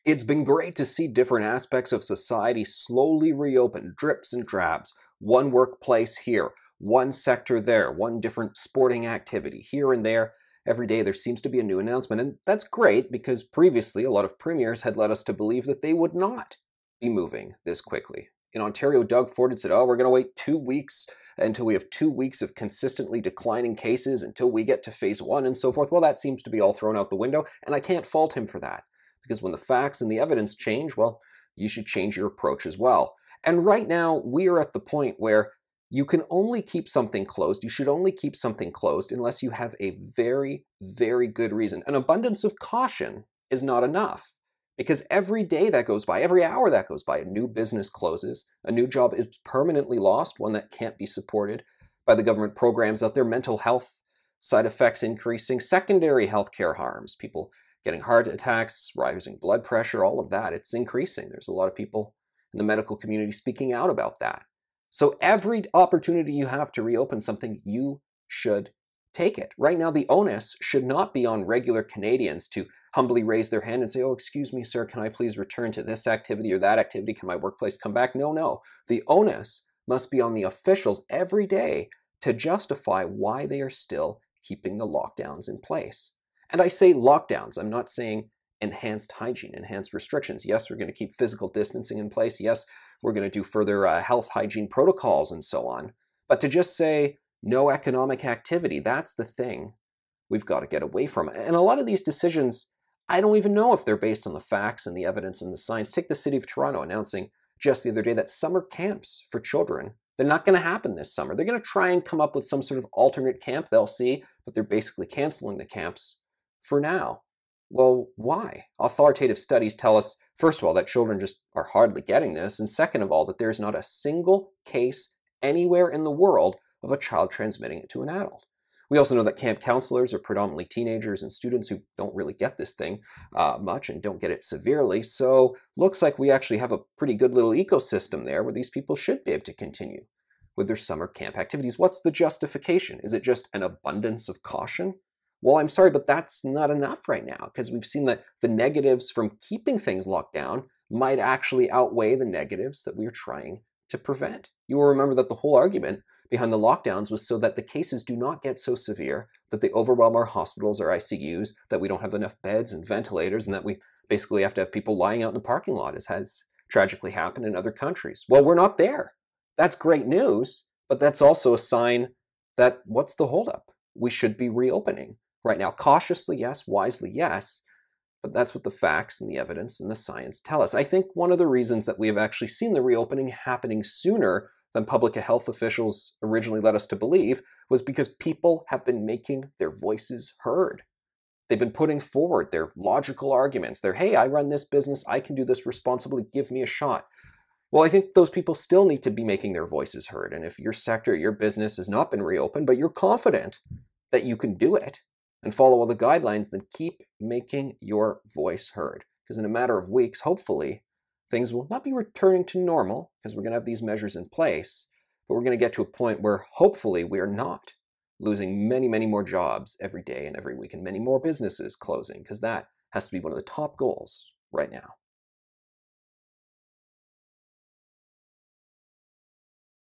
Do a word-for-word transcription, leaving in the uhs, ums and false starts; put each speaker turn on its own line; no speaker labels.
It's been great to see different aspects of society slowly reopen, drips and drabs. One workplace here, one sector there, one different sporting activity here and there. Every day there seems to be a new announcement, and that's great because previously a lot of premiers had led us to believe that they would not be moving this quickly. In Ontario, Doug Ford had said, oh, we're going to wait two weeks until we have two weeks of consistently declining cases until we get to phase one and so forth. Well, that seems to be all thrown out the window, and I can't fault him for that. Because when the facts and the evidence change, well, you should change your approach as well. And right now, we are at the point where you can only keep something closed. You should only keep something closed unless you have a very, very good reason. An abundance of caution is not enough. Because every day that goes by, every hour that goes by, a new business closes, a new job is permanently lost, one that can't be supported by the government programs out there, mental health side effects increasing, secondary healthcare harms, people getting heart attacks, rising blood pressure, all of that, it's increasing. There's a lot of people in the medical community speaking out about that. So every opportunity you have to reopen something, you should take it. Right now, the onus should not be on regular Canadians to humbly raise their hand and say, oh, excuse me, sir, can I please return to this activity or that activity? Can my workplace come back? No, no. The onus must be on the officials every day to justify why they are still keeping the lockdowns in place. And I say lockdowns, I'm not saying enhanced hygiene, enhanced restrictions. Yes, we're going to keep physical distancing in place. Yes, we're going to do further uh, health hygiene protocols and so on. But to just say no economic activity, that's the thing we've got to get away from. And a lot of these decisions, I don't even know if they're based on the facts and the evidence and the science. Take the City of Toronto announcing just the other day that summer camps for children, they're not going to happen this summer. They're going to try and come up with some sort of alternate camp they'll see, but they're basically canceling the camps for now. Well, why? Authoritative studies tell us, first of all, that children just are hardly getting this, and second of all, that there's not a single case anywhere in the world of a child transmitting it to an adult. We also know that camp counselors are predominantly teenagers and students who don't really get this thing uh, much and don't get it severely, so looks like we actually have a pretty good little ecosystem there where these people should be able to continue with their summer camp activities. What's the justification? Is it just an abundance of caution? Well, I'm sorry, but that's not enough right now because we've seen that the negatives from keeping things locked down might actually outweigh the negatives that we're trying to prevent. You will remember that the whole argument behind the lockdowns was so that the cases do not get so severe that they overwhelm our hospitals or I C Us, that we don't have enough beds and ventilators, and that we basically have to have people lying out in the parking lot, as has tragically happened in other countries. Well, we're not there. That's great news, but that's also a sign that what's the holdup? We should be reopening. Right now, cautiously, yes, wisely, yes, but that's what the facts and the evidence and the science tell us. I think one of the reasons that we have actually seen the reopening happening sooner than public health officials originally led us to believe was because people have been making their voices heard. They've been putting forward their logical arguments. They're, hey, I run this business, I can do this responsibly, give me a shot. Well, I think those people still need to be making their voices heard. And if your sector, your business has not been reopened, but you're confident that you can do it, and follow all the guidelines, then keep making your voice heard. Because in a matter of weeks, hopefully, things will not be returning to normal, because we're going to have these measures in place, but we're going to get to a point where hopefully we are not losing many, many more jobs every day and every week, and many more businesses closing, because that has to be one of the top goals right now.